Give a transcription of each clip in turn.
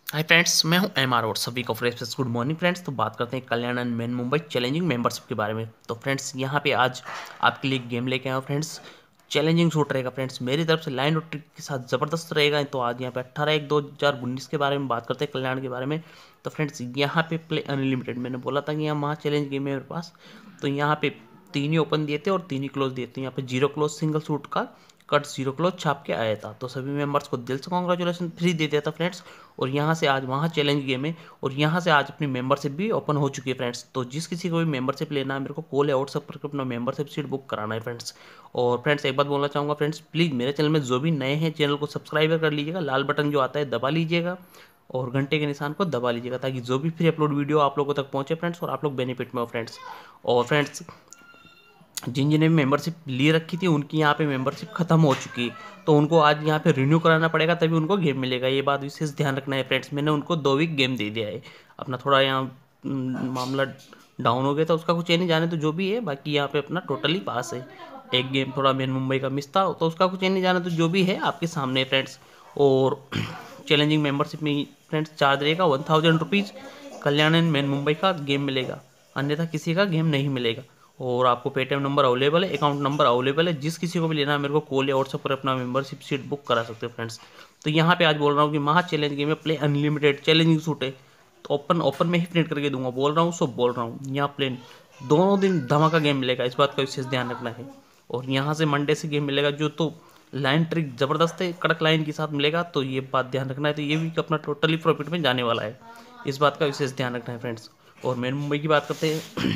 Hi friends, मैं हूं M R और सभी को फ्रेश गुड मॉर्निंग फ्रेंड्स। तो बात करते हैं Kalyan and main Mumbai challenging membership के बारे में। तो फ्रेंड्स यहाँ पे आज आपके लिए गेम लेके आया हूं फ्रेंड्स। चैलेंजिंग शूट रहेगा फ्रेंड्स, मेरी तरफ से लाइन और ट्रिक के साथ ज़बरदस्त रहेगा। तो आज यहाँ पे 18/1/2019 के बारे में बात करते हैं, कल्याण के बारे में। तो फ्रेंड्स यहाँ पे प्ले अनलिमिटेड, मैंने बोला था कि यहाँ महा चैलेंज गेम है मेरे पास। तो यहाँ पे 3 ही ओपन दिए थे और 3 ही क्लोज दिए थे। यहाँ पे 0 क्लोज सिंगल शूट का कट 0 क्लोज छाप के आया था। तो सभी मेंबर्स को दिल से कॉन्ग्रेचुलेसन फ्री दे दिया था फ्रेंड्स। और यहाँ से आज वहाँ चैलेंज गेम है और यहाँ से आज अपनी मेंबरशिप भी ओपन हो चुकी है फ्रेंड्स। तो जिस किसी को भी मेंबरशिप लेना है मेरे को कॉल या व्हाट्सएप करके अपना मेंबरशिप सीट बुक कराना है फ्रेंड्स। और फ्रेंड्स एक बात बोलना चाहूँगा फ्रेंड्स, प्लीज़ मेरे चैनल में जो भी नए हैं चैनल को सब्सक्राइब कर लीजिएगा, लाल बटन जो आता है दबा लीजिएगा और घंटे के निशान को दबा लीजिएगा, ताकि जो भी फ्री अपलोड वीडियो आप लोगों तक पहुँचे फ्रेंड्स और आप लोग बेनिफिट में हो फ्रेंड्स। और फ्रेंड्स जिन जिन्हें मेंबरशिप ले रखी थी उनकी यहाँ पे मेंबरशिप खत्म हो चुकी है, तो उनको आज यहाँ पे रिन्यू कराना पड़ेगा, तभी उनको गेम मिलेगा। ये बात विशेष ध्यान रखना है फ्रेंड्स। मैंने उनको 2 वीक गेम दे दिया है। अपना थोड़ा यहाँ मामला डाउन हो गया था, उसका कुछ ये नहीं, जाने तो जो भी है, बाकी यहाँ पे अपना टोटली पास है। एक गेम थोड़ा मेन मुंबई का मिस था, तो उसका कुछ ये नहीं, जाने तो जो भी है आपके सामने फ्रेंड्स। और चैलेंजिंग मेंबरशिप में फ्रेंड्स चार्ज रहेगा 1000 rupees. Kalyan and main Mumbai का गेम मिलेगा, अन्यथा किसी का गेम नहीं मिलेगा। और आपको पेटीएम नंबर अवेलेबल है, अकाउंट नंबर अवेलेबल है, जिस किसी को भी लेना है मेरे को कॉल या व्हाट्सएप पर अपना मेंबरशिप सीट बुक करा सकते हो फ्रेंड्स। तो यहाँ पे आज बोल रहा हूँ कि महा चैलेंज गेम में प्ले अनलिमिटेड चैलेंजिंग सूट है, तो ओपन में ही प्रिंट करके दूंगा। बोल रहा हूँ सो बोल रहा हूँ, यहाँ प्लेन दोनों दिन धमाका गेम मिलेगा, इस बात का विशेष ध्यान रखना है। और यहाँ से मंडे से गेम मिलेगा, जो तो लाइन ट्रिक ज़बरदस्त है, कड़क लाइन के साथ मिलेगा, तो ये बात ध्यान रखना है। तो ये भी अपना टोटली प्रॉफिट में जाने वाला है, इस बात का विशेष ध्यान रखना है फ्रेंड्स। और मेन मुंबई की बात करते हैं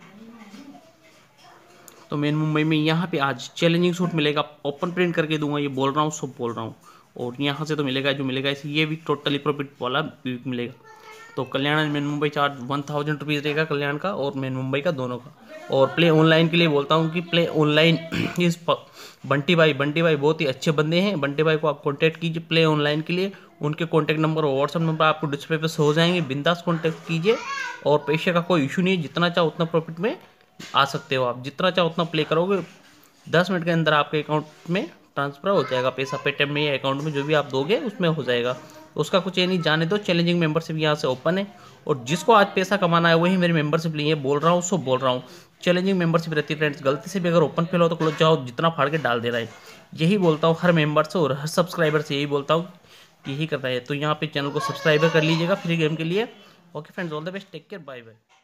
तो मेन मुंबई में यहाँ पे आज चैलेंजिंग सूट मिलेगा, ओपन प्रिंट करके दूंगा, ये बोल रहा हूँ सब बोल रहा हूँ। और यहाँ से तो मिलेगा जो मिलेगा, इसे ये भी टोटली प्रॉफिट वाला वीक मिलेगा। तो Kalyan and main Mumbai charge 1000 rupees रहेगा, कल्याण का और मेन मुंबई का दोनों का। और प्ले ऑनलाइन के लिए बोलता हूँ कि प्ले ऑनलाइन इस बंटी भाई बहुत ही अच्छे बंदे हैं। बंटी भाई को आप कॉन्टैक्ट कीजिए प्ले ऑनलाइन के लिए। उनके कॉन्टैक्ट नंबर और व्हाट्सअप नंबर आपको डिस्प्ले पे शो हो जाएंगे, बिंदास कॉन्टैक्ट कीजिए। और पैसे का कोई इशू नहीं है, जितना चाहो उतना प्रॉफिट में आ सकते हो आप, जितना चाहो उतना प्ले करोगे, 10 मिनट के अंदर आपके अकाउंट में ट्रांसफर हो जाएगा पैसा, पेटीएम में या अकाउंट में जो भी आप दोगे उसमें हो जाएगा। उसका कुछ ये नहीं, जाने दो। चैलेंजिंग मेंबरशिप यहाँ से ओपन है और जिसको आज पैसा कमाना है वही मेरी मेंबरशिप लिए, बोल रहा हूँ सो बोल रहा हूँ। चैलेंजिंग मेंबरशिप रहती है फ्रेंड्स, गलती से भी अगर ओपन फेल हो तो क्लोज जाओ, जितना फाड़ के डाल दे रहा है। यही बोलता हूँ हर मेंबर से और हर सब्सक्राइबर से, यही बोलता हूँ यही करना है। तो यहाँ पे चैनल को सब्सक्राइबर कर लीजिएगा फ्री गेम के लिए। Okay friends, all the best, take care, bye bye.